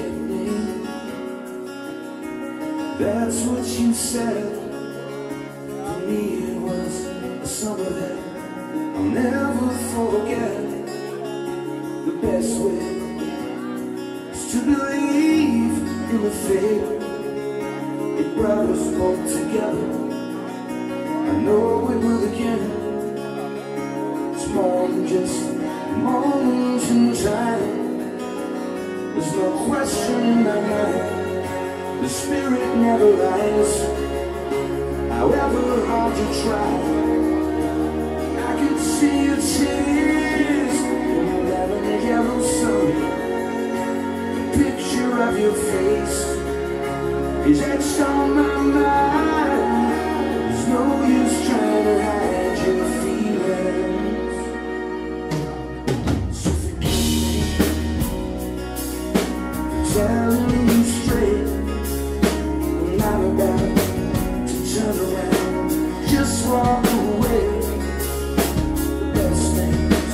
forget me. That's what you said. For me it was a summer that I'll never forget. The best way is to believe in the fate. It brought us both together. I know it will again. It's more than just a moment in time. There's no question in my mind. The spirit never lies. However hard you try, I could see your tears in the lavender yellow sun. The picture of your face is etched on my mind. There's no use trying to hide your feelings. So forgive me for telling you straight. I'm not about to turn around, just walk away. The best things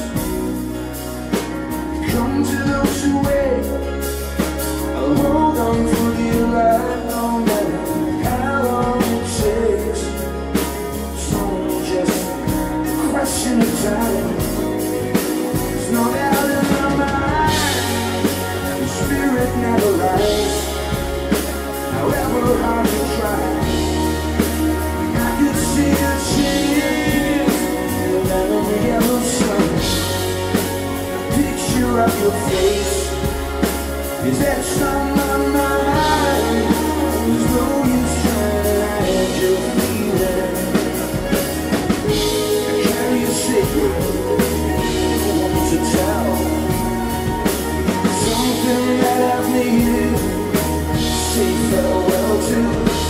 come to those who wait. I'll hold on for dear life, no matter how long it takes. It's only just a question of time. There's no doubt in my mind. The spirit never lies. However hard you try, I could see your tears in the lavender yellow sun. The picture of your face is etched on my mind. There's no use trying to hide your feelings. I carry a secret I want to tell. Something that I've needed. Say farewell to.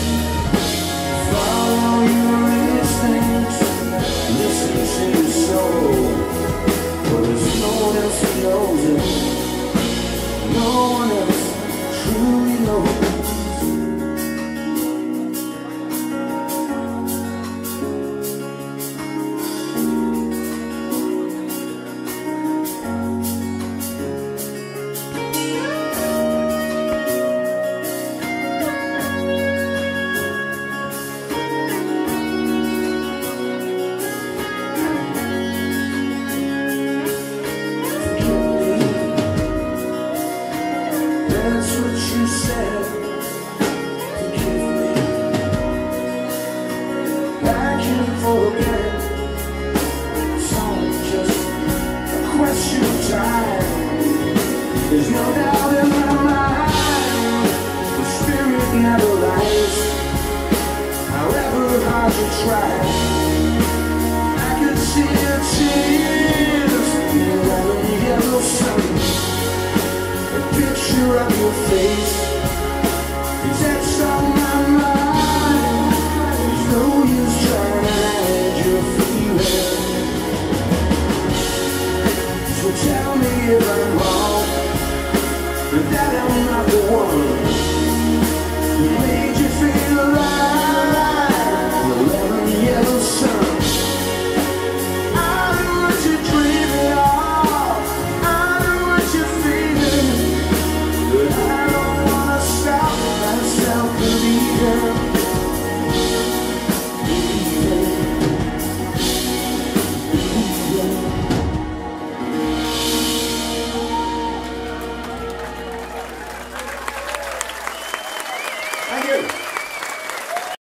Follow your instincts. Listen to your soul. For there's no one else who knows it. No one else truly knows. That's what you said. Forgive me. I can't forget. It's only just a question of time. There's no doubt in my mind. The spirit never lies. However hard you try, I could see your tears in the lavender yellow sun. The picture of your face is etched on my mind. There's no use trying to hide your feelings. So tell me if I'm wrong, but that I'm not the one who